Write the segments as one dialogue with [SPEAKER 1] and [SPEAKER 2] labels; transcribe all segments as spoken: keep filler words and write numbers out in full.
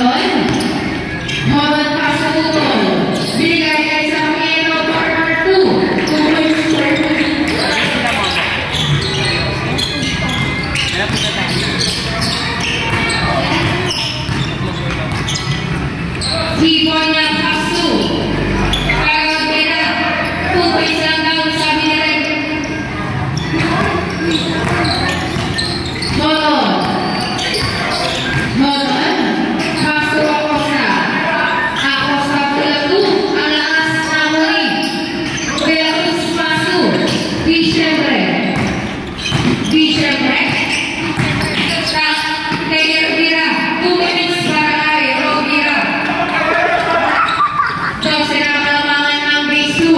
[SPEAKER 1] Moron. Moron pass sa utol. Binigay kay sa K B L O partner two. two points square. Three-point na pass two. Kagawad pera. two points lang down sa binirek. Moron. Moron. Pass to Acosta. Acosta pula two. Ang lakas na muli. Kaya Cruz pass two. Di syempre. Di syempre. Kay Rovira. two points para kay Rovira. So, sinakalamangan ng base two.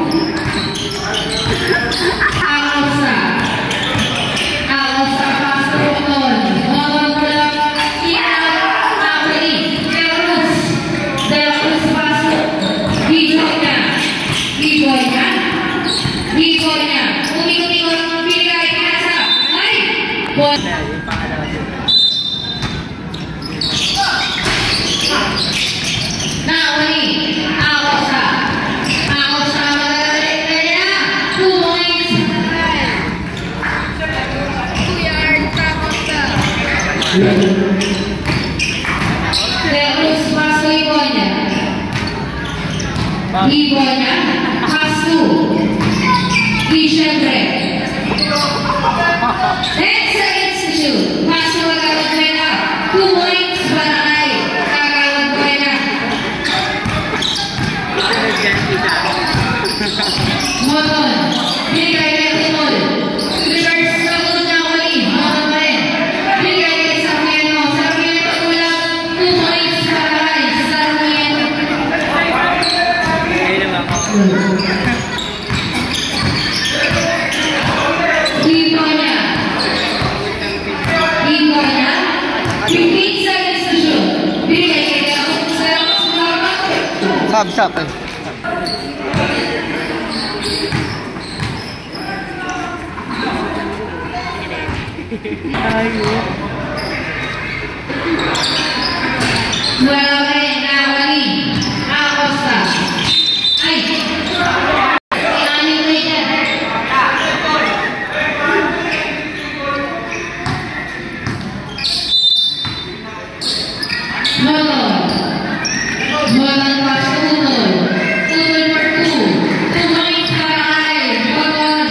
[SPEAKER 1] Acosta. Acosta pass to Moron. Moron pula. In-out. Napoli. De La Cruz. De La Cruz pass to. Hiboy niya. Hiboy niya. Hiboy niya. Umikot-ikot. Binigay. Pinasa. Ay! Ball. Napoli. Acosta. Acosta. Magagalit na niya. Two points. Two yards. Acosta. De La Cruz pass to Hiboy niya. Hiboy niya. Pass to. Di syempre. ten seconds to shoot. Pass to Kagawad pera. Two points para kay Kagawad pera. Moron. Binigay kay Utol. Reverse sa Utol na uli. Moron pa rin. Binigay kay Sarmiento. Sarmiento kulang. Two points para kay Sarmiento. Hiboy niya. Hiboy niya. fifteen seconds to shoot. Binigay kay Kagawad sa Kagawad.
[SPEAKER 2] Sab, sab.
[SPEAKER 1] Mula kay Napoli. Acosta. Ay! Aning na yan. Moron. Moron pass to Utol. Utol for two. Two points para kay Moron.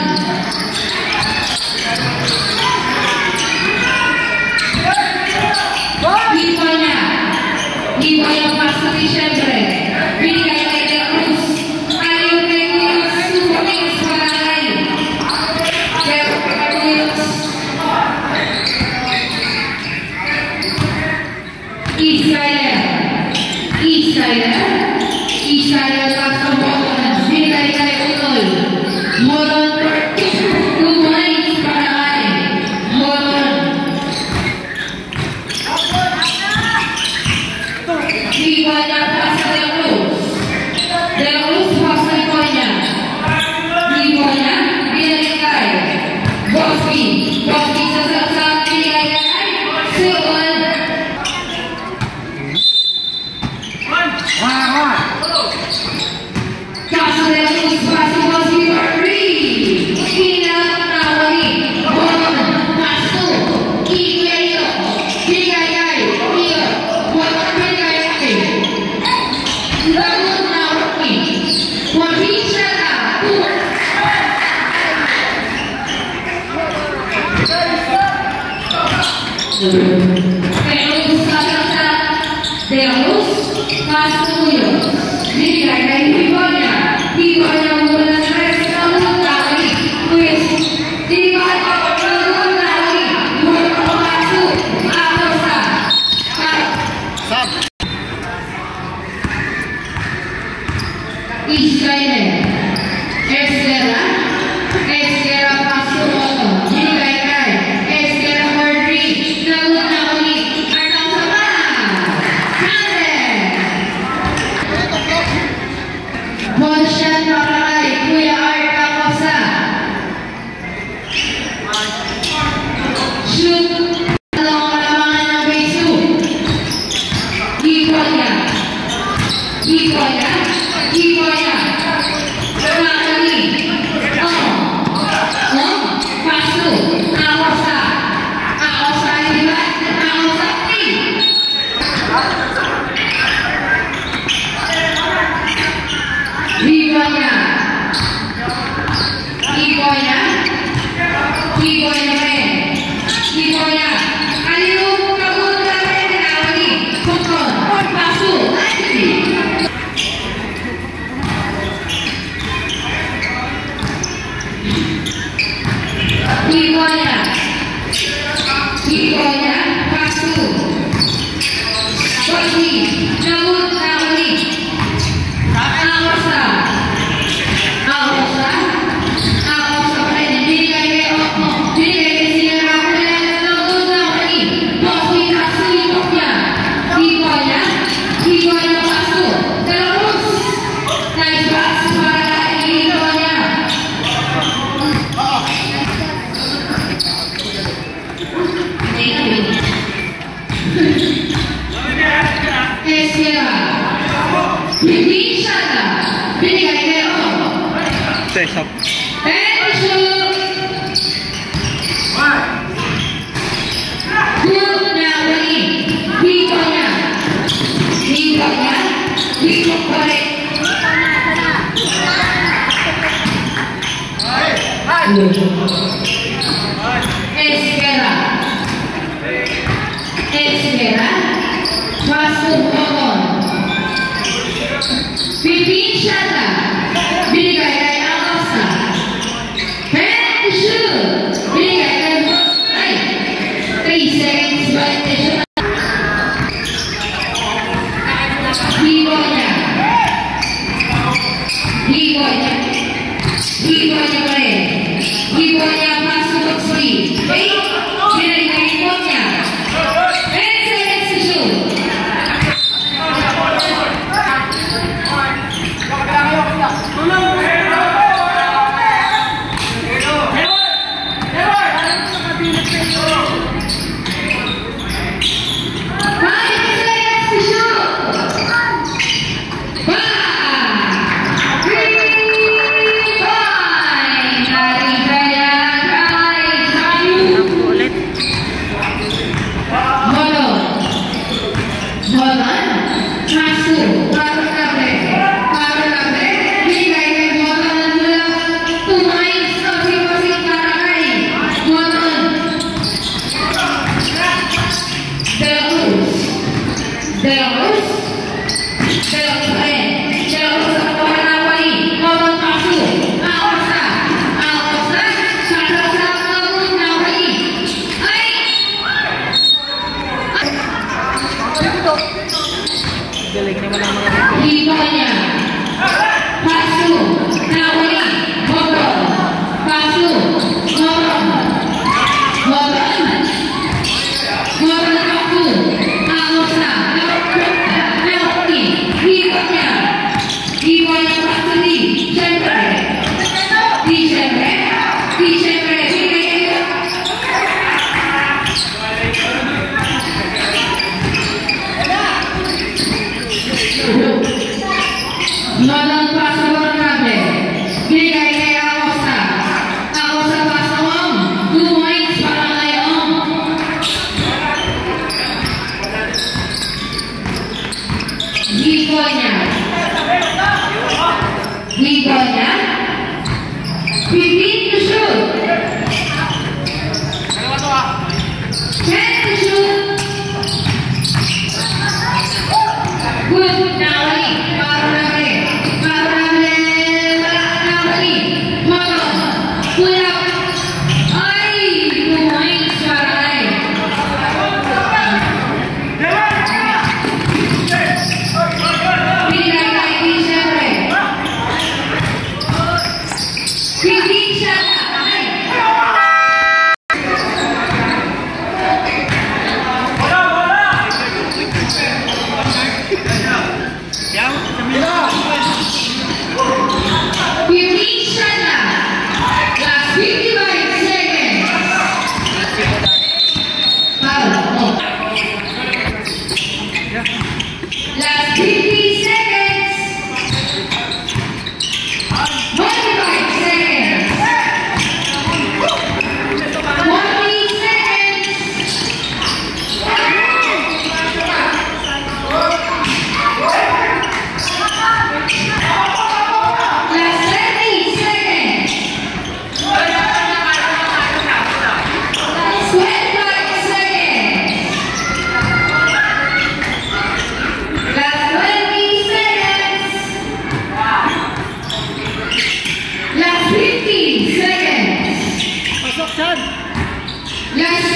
[SPEAKER 1] Hiboy niya. Hiboy ang pass to di syempre. Binigay kay De La Cruz. Ayaw kay Cruz. Two points para kay De La Cruz. Israel. Israel. Israel pass to Moron. Binigay kay Utol. Moron for two. Two points para kay Moron. Hiboy niya pass to De La Cruz. De La Cruz pass to Hiboy niya. Hiboy niya. Binigay kay Bosby. Bosby sa saksak. Binigay kay Suon. Kaso De La Cruz pass to Bosby for three. In-out Napoli. Moron pass to Kikleyo. Binigay kay Iyo. Moron binigay kay Lagun Napoli. Wahisya na. Kaya Cruz pass sa De La Cruz pass to Uyo. Binigay kay Hiboy niya. Hiboy niya mula ng tres na Napoli. Twist. Hiboy niya Lagun Napoli. Moron pass to Acosta.
[SPEAKER 2] Sab.
[SPEAKER 1] Israel. Esquera. Esquera pass to Otto. Binigay kay Esquera for three. Lagun Napoli. Artang sa pa. Hundred. Ball shot para kay Kuya Art Acosta. Shoot. Dalawang kalamangan ng base two. Iboya, Iboya, Nakali, Oh, Oh, Pasu, Aosa, Aosa Ibat, Aosa Ti. Iboya, Iboya, Iboya Re, Iboya, Aliu Kabut Re Nakali, Pukul, Pasu, Ati. Iboya, Iboya, Pasu, Bagi, Kabut Nakali, Aosa, Aosa, Aosa Re, Bigay Re Okmo, Bigay Re Sierra Re, Kabut Nakali, Bagi, Pasu, Iboya, Iboya, Iboya, Pasu, terus, naik bas para Iboya. Esquerda, Bibichada, Bigay Re Okmo.
[SPEAKER 2] Stop.
[SPEAKER 1] Good Nakali, Iboya, Iboya, Iboya. Esquerda, Esquerda, masuk Bogor. Bibichada, Bigay Re Aosa. Pensu, Bigay Re Ay, three seconds violation. Iboya, Iboya, Iboya Re, Iboya masuk free. Eight, Bigay Re Iboya. Ten seconds to shoot.
[SPEAKER 2] Galing naman ang mga
[SPEAKER 1] Iboya, Pasu, Nakali, Bogor, Pasu, Bogor, Bogor, Bogor Pasu, Aosa, Nakali, Iboya, Iboya Pasu di Jembre, di Jembre, di Jembre, Malang Pasu Bernabe, Bigay Re Aosa, Aosa Pasu Om, two points para kay Om. Iboya, Iboya, fifteen to shoot, ten to shoot. Good Nakali, Parunare, Parunare, Nakali, Mono, Pulau, ay, two points para kay. Bigay kay Dicembre. Bibichada, ay. Bibichada, last fifty-five seconds. Foul. Oh. Last fifty seconds.
[SPEAKER 3] Chan.
[SPEAKER 1] Last